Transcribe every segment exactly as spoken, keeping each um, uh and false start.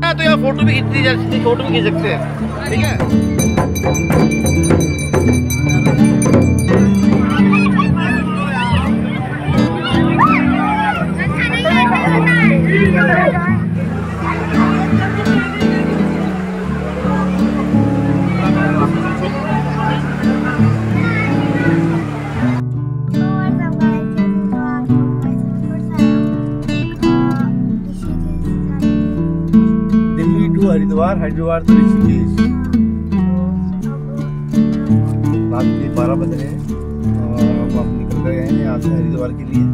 ना तो यहाँ फोटो भी खींच दी जा सकती है, फोटो भी खींच सकते हैं, ठीक है। हरिद्वार, हरिद्वार तो ऋषिकेश। रात के बारह बज रहे हैं और हम निकल गए हैं यहाँ से हरिद्वार के लिए।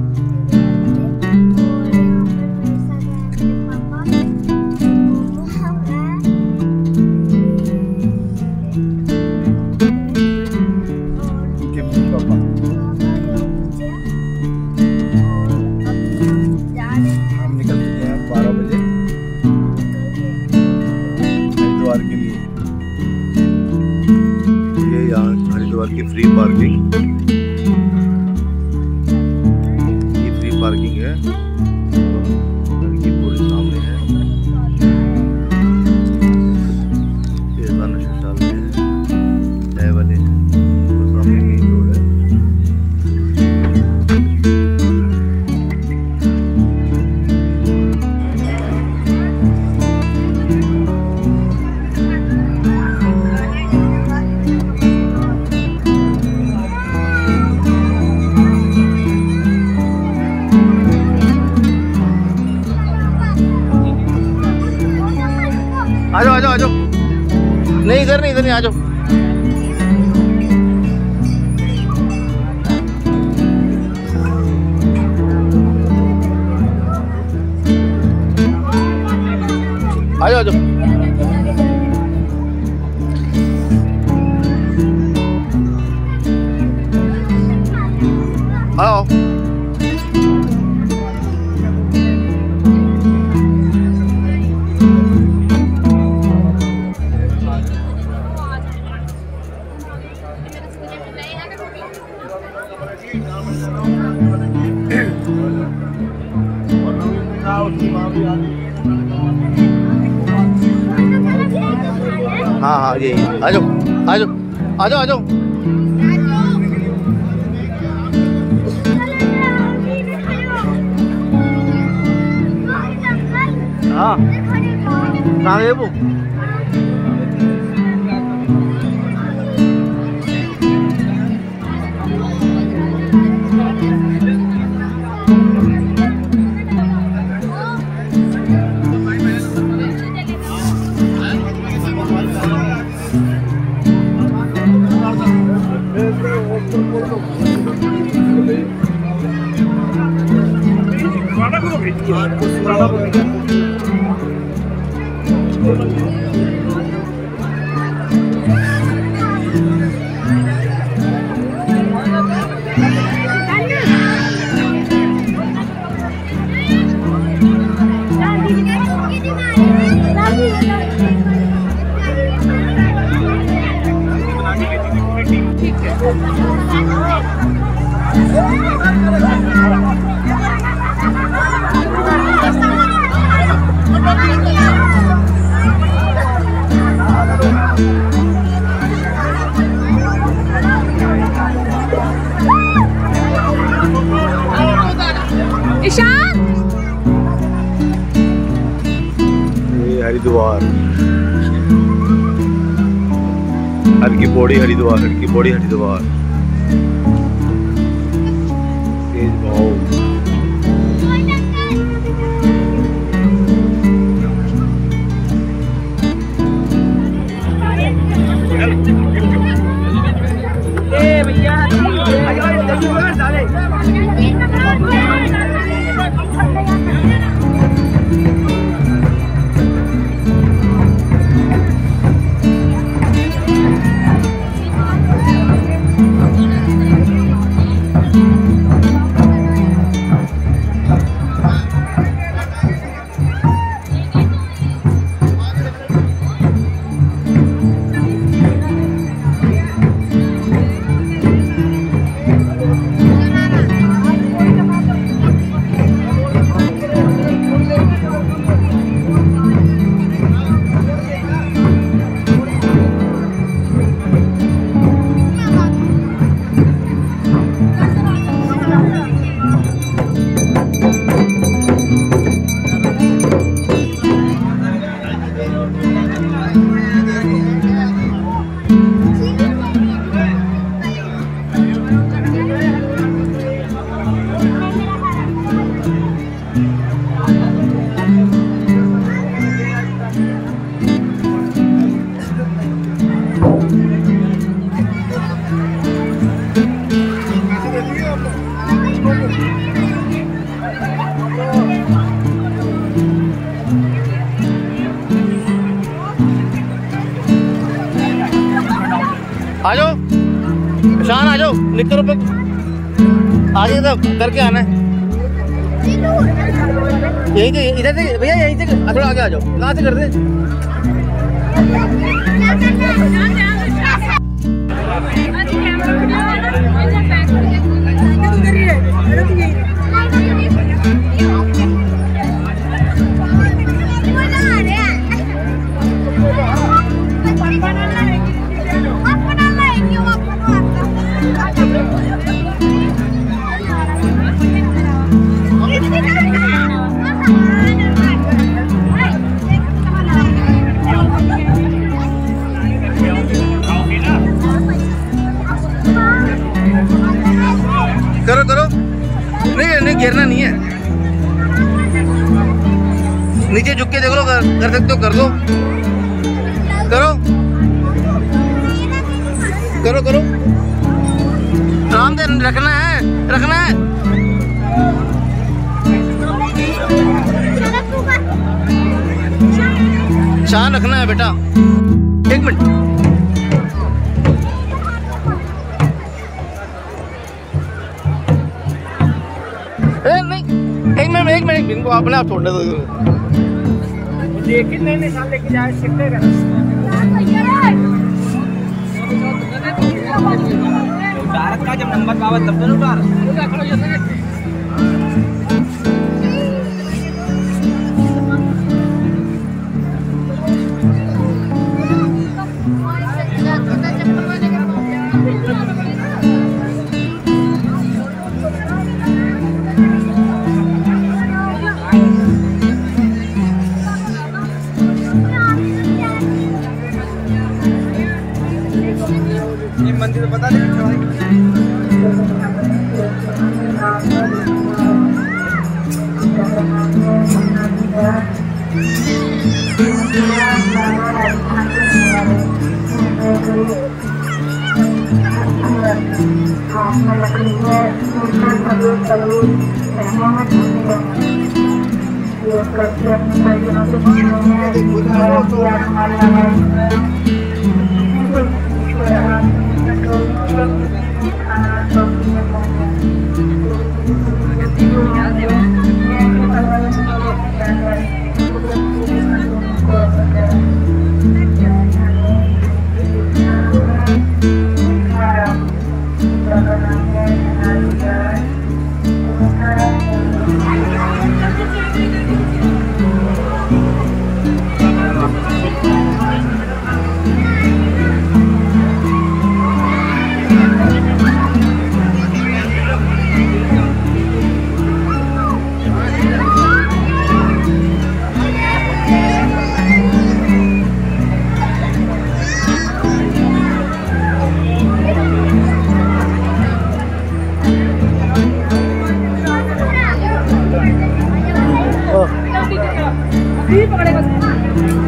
हम निकल चुके हैं बारह बजे हरिद्वार के लिए। ये यहाँ हरिद्वार की फ्री पार्किंग, ये फ्री पार्किंग है, लड़की पूरे सामने है। ये धनुषशाला में है, जय वाले तो सामने मेन रोड है। आ जाओ आ जाओ आ जाओ, नहीं इधर नहीं, इधर नहीं, आ जाओ। आ जाओ आ जाओ, आओ। हाँ हाँ यही, आ जाओ आ जाओ आ जाओ आ जाओ। हाँ कहाँ गए वो? ईशान, ये हरिद्वार, हर की पौड़ी हरिद्वार, हर की पौड़ी हरिद्वार। तेज भाव आ जाओ शान, आ जाओ, निकलो पे आगे तब करके आना है। यहीं से, इधर से भैया, यहीं से थोड़ा आगे आ जाओ। कहाँ से कर दे? करो करो, नहीं नहीं गिरना नहीं है। नीचे झुक के देख लो, कर, कर सकते हो, कर दो, करो करो करो, आराम से रखना है, रखना है। शान रखना है बेटा, एक मिनट। एक मिनट एक मिनट इनको अपने आप छोड़ने दो। लेकिन नहीं नहीं साल लेके जाए सकते हैं। भारत का जब नंबर पावा तब तो उतार मंदिर तो पता नहीं। पकड़ेगा